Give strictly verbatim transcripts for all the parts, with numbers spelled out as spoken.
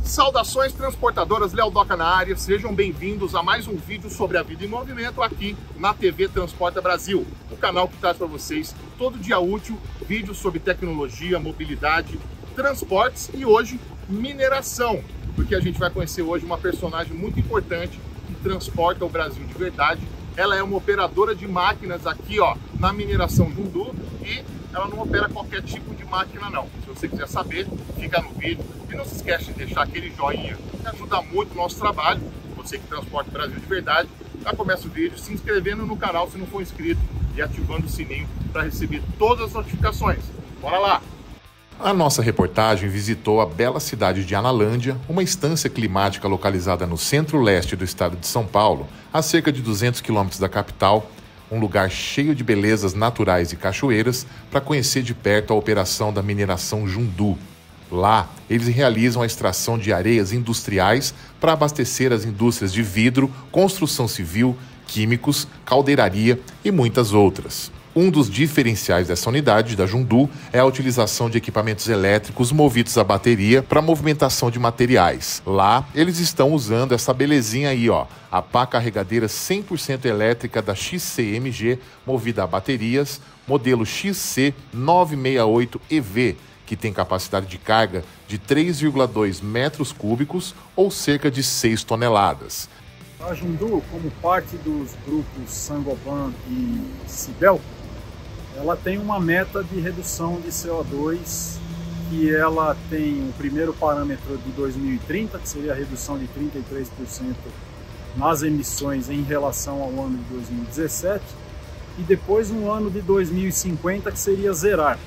Saudações transportadoras, Léo Doca na área, sejam bem-vindos a mais um vídeo sobre a vida em movimento aqui na T V Transporta Brasil, o canal que traz para vocês todo dia útil vídeos sobre tecnologia, mobilidade, transportes e hoje mineração, porque a gente vai conhecer hoje uma personagem muito importante que transporta o Brasil de verdade. Ela é uma operadora de máquinas aqui ó, na mineração Jundu e ela não opera qualquer tipo de máquina não. Se você quiser saber, fica no vídeo e não se esquece de deixar aquele joinha que ajuda muito o nosso trabalho. Você que transporta o Brasil de verdade, já começa o vídeo se inscrevendo no canal se não for inscrito e ativando o sininho para receber todas as notificações. Bora lá! A nossa reportagem visitou a bela cidade de Analândia, uma estância climática localizada no centro-leste do estado de São Paulo, a cerca de duzentos quilômetros da capital, um lugar cheio de belezas naturais e cachoeiras para conhecer de perto a operação da mineração Jundu. Lá, eles realizam a extração de areias industriais para abastecer as indústrias de vidro, construção civil, químicos, caldeiraria e muitas outras. Um dos diferenciais dessa unidade da Jundu é a utilização de equipamentos elétricos movidos a bateria para movimentação de materiais. Lá, eles estão usando essa belezinha aí, ó, a pá carregadeira cem por cento elétrica da X C M G, movida a baterias, modelo X C novecentos e sessenta e oito E V, que tem capacidade de carga de três vírgula dois metros cúbicos ou cerca de seis toneladas. A Jundu, como parte dos grupos Saint-Gobain e Sibelco, ela tem uma meta de redução de C O dois, que ela tem o primeiro parâmetro de dois mil e trinta, que seria a redução de trinta e três por cento nas emissões em relação ao ano de dois mil e dezessete, e depois um ano de dois mil e cinquenta, que seria zerar.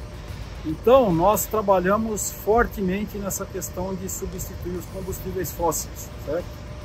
Então, nós trabalhamos fortemente nessa questão de substituir os combustíveis fósseis, certo?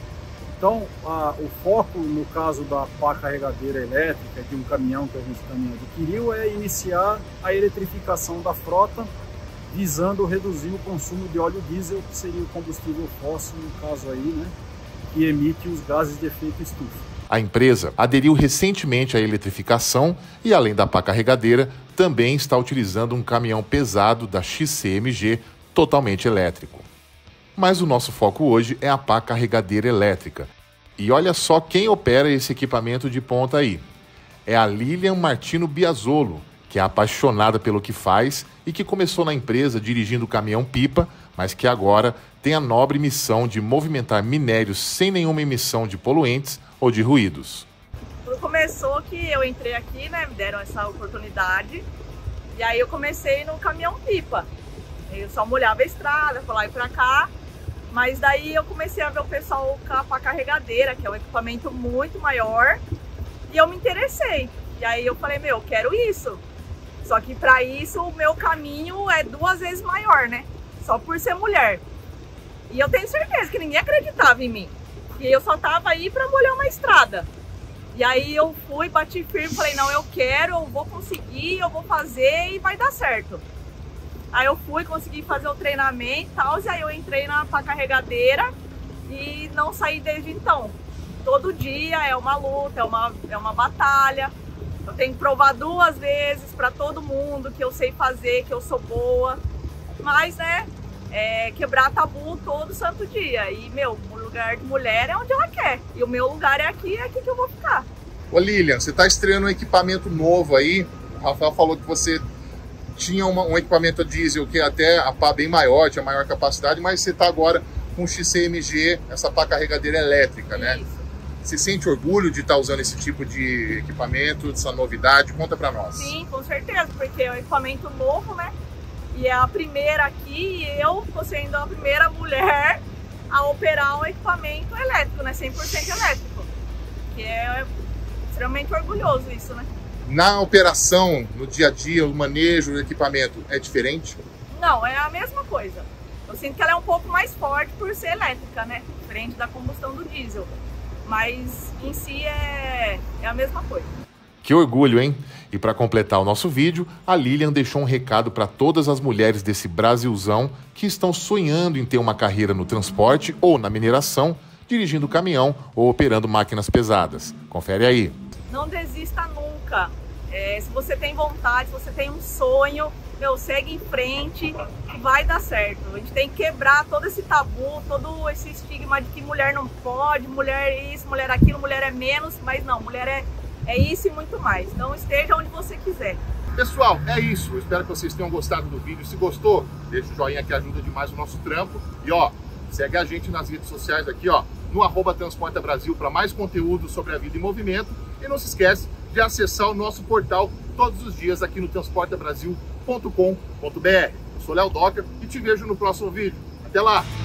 Então, a, o foco, no caso da pá carregadeira elétrica, de um caminhão que a gente também adquiriu, é iniciar a eletrificação da frota, visando reduzir o consumo de óleo diesel, que seria o combustível fóssil, no caso aí, né, que emite os gases de efeito estufa. A empresa aderiu recentemente à eletrificação e, além da pá carregadeira, também está utilizando um caminhão pesado da X C M G totalmente elétrico. Mas o nosso foco hoje é a pá carregadeira elétrica. E olha só quem opera esse equipamento de ponta aí. É a Lilian Martino Biasolo, que é apaixonada pelo que faz e que começou na empresa dirigindo o caminhão-pipa, mas que agora tem a nobre missão de movimentar minérios sem nenhuma emissão de poluentes ou de ruídos. Tudo começou que eu entrei aqui, né, me deram essa oportunidade, e aí eu comecei no caminhão-pipa. Eu só molhava a estrada, pra lá e pra cá. Mas daí eu comecei a ver o pessoal com a pá carregadeira, que é um equipamento muito maior, e eu me interessei. E aí eu falei, meu, eu quero isso. Só que para isso o meu caminho é duas vezes maior, né? Só por ser mulher. E eu tenho certeza que ninguém acreditava em mim. E eu só tava aí para molhar uma estrada. E aí eu fui, bati firme, falei, não, eu quero, eu vou conseguir, eu vou fazer e vai dar certo. Aí eu fui, consegui fazer o treinamento e tal, e aí eu entrei na pá carregadeira e não saí desde então. Todo dia é uma luta, é uma, é uma batalha. Eu tenho que provar duas vezes para todo mundo que eu sei fazer, que eu sou boa. Mas, né, é quebrar tabu todo santo dia. E, meu, o lugar de mulher é onde ela quer. E o meu lugar é aqui, é aqui que eu vou ficar. Ô Lilian, você está estreando um equipamento novo aí. O Rafael falou que você tinha uma, um equipamento diesel que até a pá bem maior, tinha maior capacidade, mas você está agora com o X C M G, essa pá carregadeira elétrica, né? Isso. Você sente orgulho de estar usando esse tipo de equipamento, dessa novidade? Conta para nós. Sim, com certeza, porque é um equipamento novo, né? E é a primeira aqui, e eu tô sendo a primeira mulher a operar um equipamento elétrico, né? cem por cento elétrico. Que é extremamente orgulhoso isso, né? Na operação, no dia a dia, o manejo do equipamento é diferente? Não, é a mesma coisa. Eu sinto que ela é um pouco mais forte por ser elétrica, né? Diferente da combustão do diesel. Mas em si é, é a mesma coisa. Que orgulho, hein? E para completar o nosso vídeo, a Lilian deixou um recado para todas as mulheres desse Brasilzão que estão sonhando em ter uma carreira no transporte ou na mineração, dirigindo caminhão ou operando máquinas pesadas. Confere aí. Não desista nunca. É, se você tem vontade, se você tem um sonho, meu, segue em frente, que vai dar certo. A gente tem que quebrar todo esse tabu, todo esse estigma de que mulher não pode, mulher é isso, mulher é aquilo, mulher é menos, mas não, mulher é, é isso e muito mais. Então esteja onde você quiser. Pessoal, é isso. Eu espero que vocês tenham gostado do vídeo. Se gostou, deixa o joinha que ajuda demais o nosso trampo. E ó, segue a gente nas redes sociais aqui, ó, no arroba Transporta Brasil para mais conteúdo sobre a vida em movimento. E não se esquece de acessar o nosso portal todos os dias aqui no transporta brasil ponto com ponto br. Eu sou Léo Docker e te vejo no próximo vídeo. Até lá!